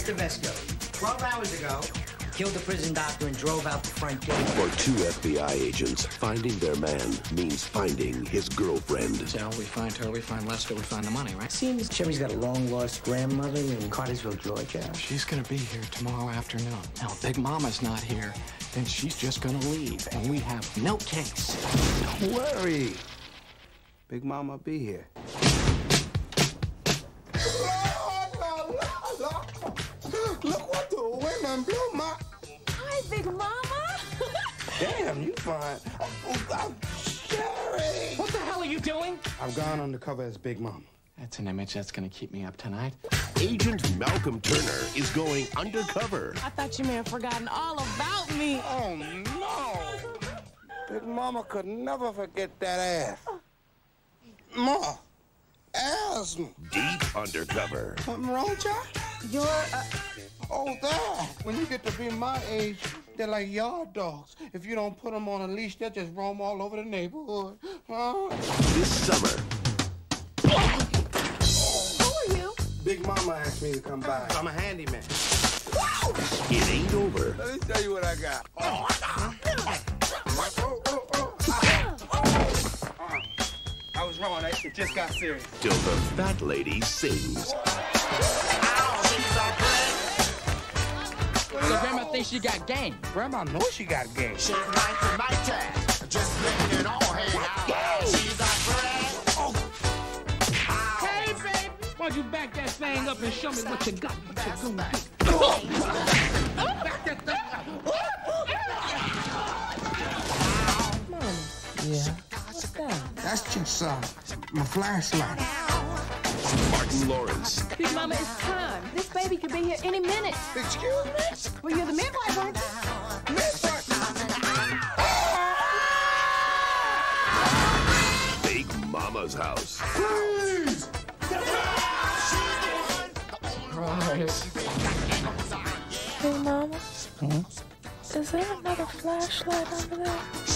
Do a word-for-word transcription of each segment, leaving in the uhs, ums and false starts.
Mister Vesco, twelve hours ago, killed the prison doctor and drove out the front gate. For two F B I agents, finding their man means finding his girlfriend. So we find her, we find Lester, we find the money, right? Seems Sherry's got a long-lost grandmother in Cartersville, Georgia. She's gonna be here tomorrow afternoon. Now, Big Mama's not here, then she's just gonna leave, and we have no case. Don't worry. Big Mama be here. Look what the women blew my... Hi, Big Mama. Damn, you fine. Oh, oh, Sherry. What the hell are you doing? I've gone undercover as Big Mama. That's an image that's gonna keep me up tonight. Agent Malcolm Turner is going undercover. I thought you may have forgotten all about me. Oh, no. Big Mama could never forget that ass. Ma, asthma. Deep undercover. Something wrong, child? You're, uh... Oh, that. When you get to be my age, they're like yard dogs. If you don't put them on a leash, they'll just roam all over the neighborhood. Huh? This summer. Who are you? Big Mama asked me to come by. I'm a handyman. It ain't over. Let me tell you what I got. Oh, oh, oh, oh. I was wrong. It just got serious. Till the fat lady sings. So Grandma thinks she got game. Grandma knows she got game. She's right to my tag. Just letting it all hang out. She's a friend. Oh. Hey, baby! Why don't you back that thing up and show me what you got? What you gonna do? Back that thing up. Mama. Yeah. What's that? That's just uh, my flashlight. Martin Lawrence. Big Mama, it's time. This baby could be here any minute. Excuse me? Well, you're the midwife, aren't you? Midwife? Big Mama's house. Please! Hey, Mama. Hmm? Is there another flashlight over there?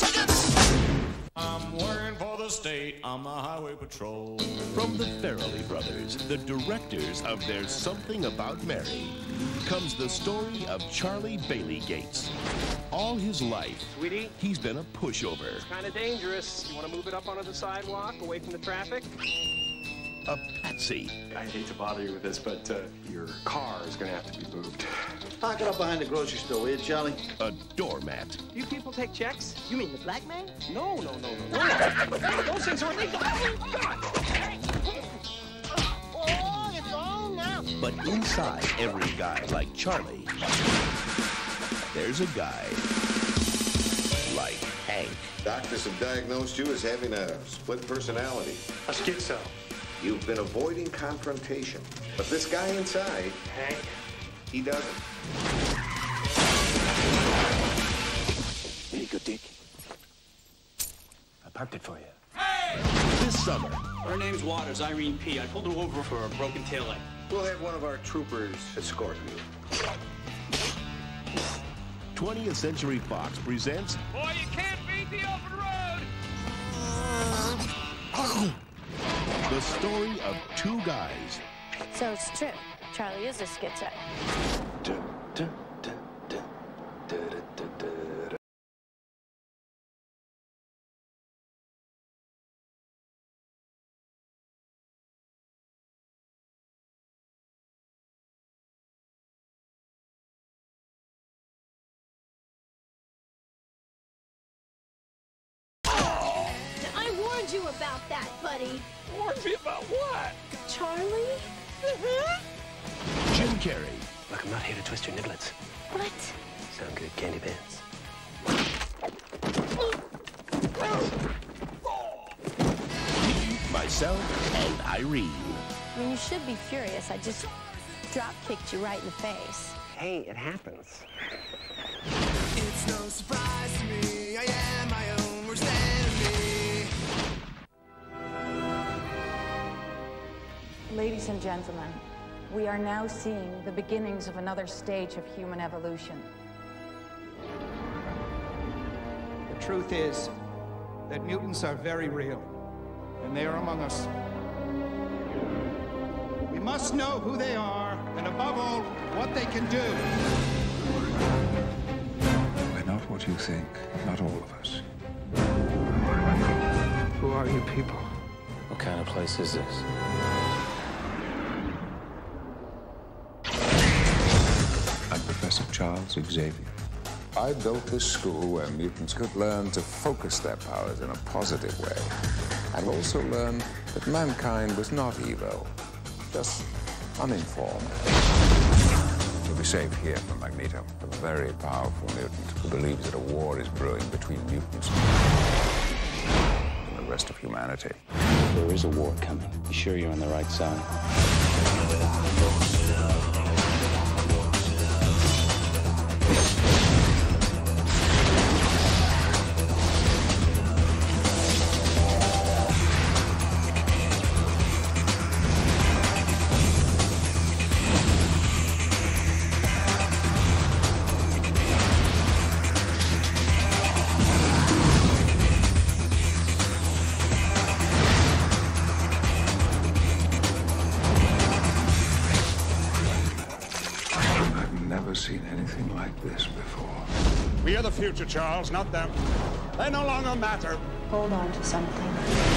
I'm working for the state on the highway patrol. From the Farrelly brothers, the directors of There's Something About Mary, comes the story of Charlie Bailey Gates. All his life, Sweetie, he's been a pushover. it's kind of dangerous. You want to move it up onto the sidewalk, away from the traffic? A patsy. I hate to bother you with this, but uh, your car is going to have to be moved. Park it up behind the grocery store, will you, Charlie? A doormat. You people take checks? You mean the black man? No, no, no, no, no. Those things are illegal. Oh, it's on now. But inside every guy like Charlie, there's a guy like Hank. Doctors have diagnosed you as having a split personality. A schizo. You've been avoiding confrontation. But this guy inside, Hank, he doesn't. any good dick? I parked it for you. This summer, Her name's Waters, Irene P. I pulled her over for a broken taillight. We'll have one of our troopers escort you. twentieth Century Fox presents Boy, you can't beat the open road! the story of two guys. So it's true. Charlie is a schizo. Dun, dun, dun, dun, dun, dun, dun, dun. I warned you about that, buddy. Warn me about what? Charlie? Jim Carrey, Look, I'm not here to twist your nibblets. What? Sound good, candy bands. myself, and Irene. I mean, you should be furious. I just drop-kicked you right in the face. Hey, it happens. It's no surprise to me, I am my own worst enemy. Ladies and gentlemen, we are now seeing the beginnings of another stage of human evolution. The truth is that mutants are very real, and they are among us. We must know who they are and above all, what they can do. We're not what you think, not all of us. Who are you people? What kind of place is this? I'm Professor Charles Xavier. I built this school where mutants could learn to focus their powers in a positive way, and also learn that mankind was not evil, just uninformed. You'll be safe here from Magneto, a very powerful mutant who believes that a war is brewing between mutants and the rest of humanity. There is a war coming. Be sure you're on the right side. Never seen anything like this before. We are the future, Charles, not them. They no longer matter. Hold on to something.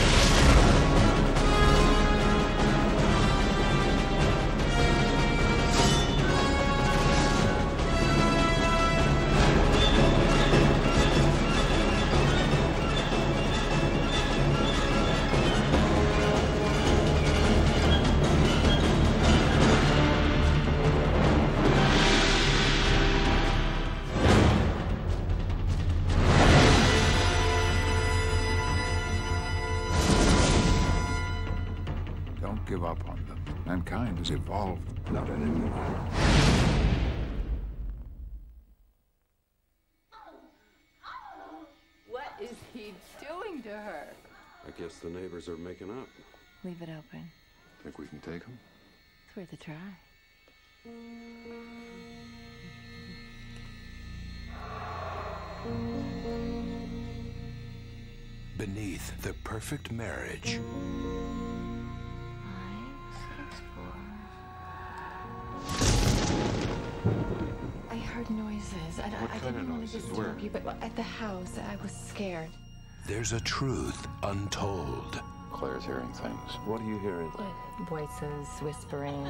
Don't give up on them. Mankind has evolved, not anymore. What is he doing to her? I guess the neighbors are making up. Leave it open. Think we can take them? It's worth a try. Beneath the perfect marriage. I heard noises. I, What I kind didn't of want to noises? disturb Where? you, but at the house, I was scared. There's a truth untold. Claire's hearing things. What are you hearing? Voices, whispering.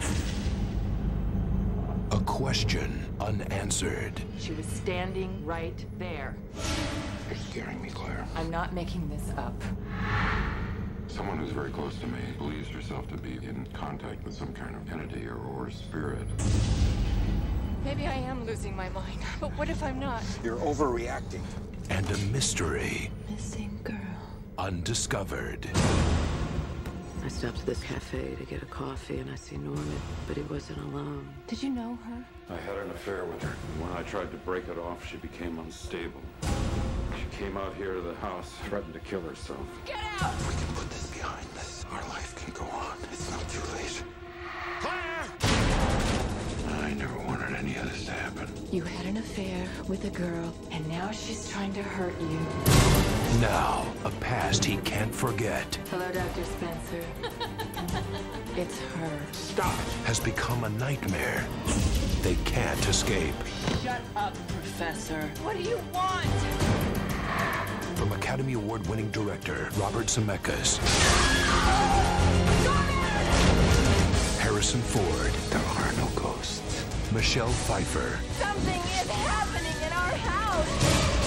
A question unanswered. She was standing right there. You're scaring me, Claire. I'm not making this up. Someone who's very close to me believes herself to be in contact with some kind of entity or, or spirit. Maybe I am losing my mind, but what if I'm not? You're overreacting. And a mystery Missing girl. undiscovered. I stopped at this cafe to get a coffee, and I see Norman, but he wasn't alone. Did you know her? I had an affair with her. And when I tried to break it off, she became unstable. She came out here to the house, threatened to kill herself. Get out! We can put this behind us. Our life can go on. It's not too late. Claire! I never wanted any of this to happen. You had an affair with a girl, and now she's trying to hurt you. Now, a past he can't forget Hello, Doctor Spencer. It's her. Stop! has become a nightmare they can't escape. Shut up, Professor. What do you want? From Academy Award-winning director Robert Zemeckis, Harrison Ford, There are no ghosts. Michelle Pfeiffer, Something is happening in our house.